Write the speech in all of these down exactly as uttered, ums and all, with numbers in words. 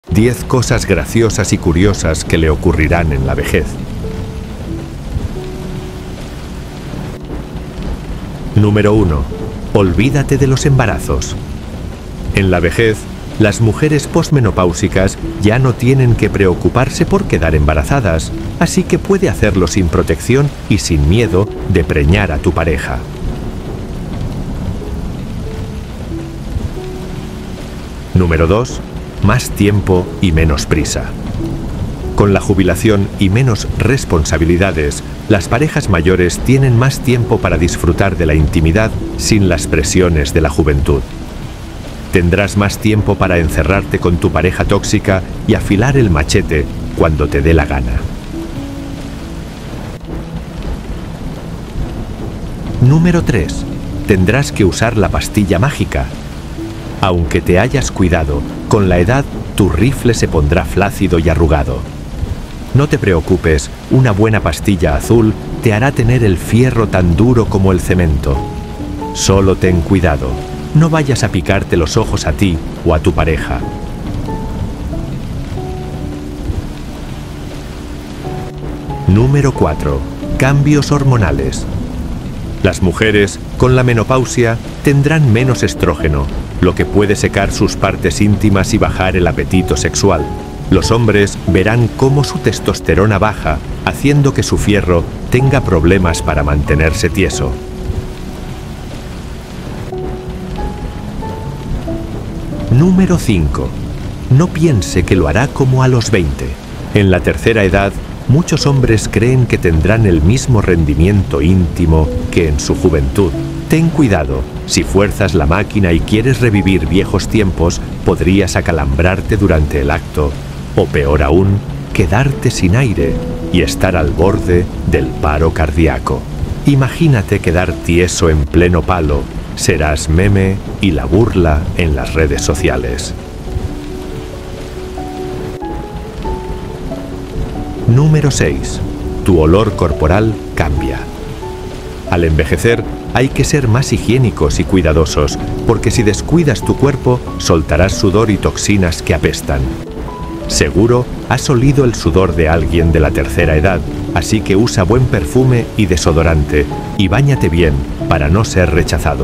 diez cosas graciosas y curiosas que le ocurrirán en la vejez. Número uno. Olvídate de los embarazos. En la vejez, las mujeres posmenopáusicas ya no tienen que preocuparse por quedar embarazadas, así que puede hacerlo sin protección y sin miedo de preñar a tu pareja. Número dos. Más tiempo y menos prisa. Con la jubilación y menos responsabilidades, las parejas mayores tienen más tiempo para disfrutar de la intimidad sin las presiones de la juventud. Tendrás más tiempo para encerrarte con tu pareja tóxica y afilar el machete cuando te dé la gana. Número tres. Tendrás que usar la pastilla mágica. Aunque te hayas cuidado, con la edad tu rifle se pondrá flácido y arrugado. No te preocupes, una buena pastilla azul te hará tener el fierro tan duro como el cemento. Solo ten cuidado, no vayas a picarte los ojos a ti o a tu pareja. Número cuatro. Cambios hormonales. Las mujeres, con la menopausia, tendrán menos estrógeno, lo que puede secar sus partes íntimas y bajar el apetito sexual. Los hombres verán cómo su testosterona baja, haciendo que su fierro tenga problemas para mantenerse tieso. Número cinco. No piense que lo hará como a los veinte. En la tercera edad, muchos hombres creen que tendrán el mismo rendimiento íntimo que en su juventud. Ten cuidado, si fuerzas la máquina y quieres revivir viejos tiempos, podrías acalambrarte durante el acto, o peor aún, quedarte sin aire y estar al borde del paro cardíaco. Imagínate quedar tieso en pleno palo, serás meme y la burla en las redes sociales. Número seis. Tu olor corporal cambia. Al envejecer, hay que ser más higiénicos y cuidadosos, porque si descuidas tu cuerpo, soltarás sudor y toxinas que apestan. Seguro has olido el sudor de alguien de la tercera edad, así que usa buen perfume y desodorante, y báñate bien para no ser rechazado.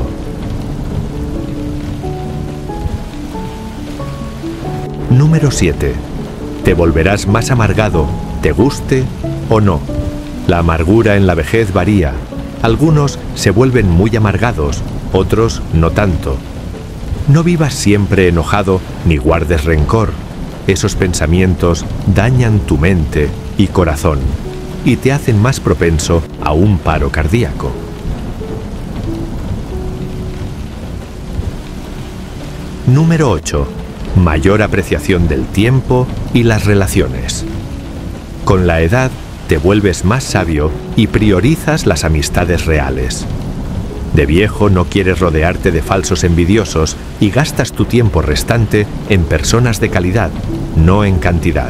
Número siete. Te volverás más amargado, te guste o no. La amargura en la vejez varía. Algunos se vuelven muy amargados, otros no tanto. No vivas siempre enojado ni guardes rencor. Esos pensamientos dañan tu mente y corazón y te hacen más propenso a un paro cardíaco. Número ocho. Mayor apreciación del tiempo y las relaciones. Con la edad, te vuelves más sabio y priorizas las amistades reales. De viejo no quieres rodearte de falsos envidiosos y gastas tu tiempo restante en personas de calidad, no en cantidad.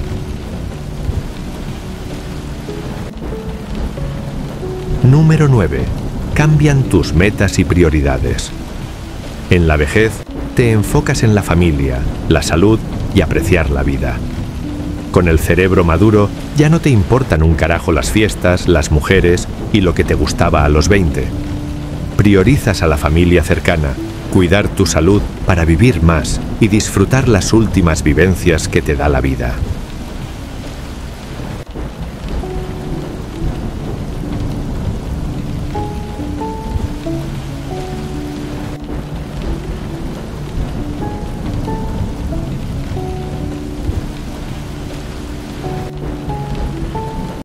Número nueve. Cambian tus metas y prioridades. En la vejez, te enfocas en la familia, la salud y apreciar la vida. Con el cerebro maduro, ya no te importan un carajo las fiestas, las mujeres y lo que te gustaba a los veinte. Priorizas a la familia cercana, cuidar tu salud para vivir más y disfrutar las últimas vivencias que te da la vida.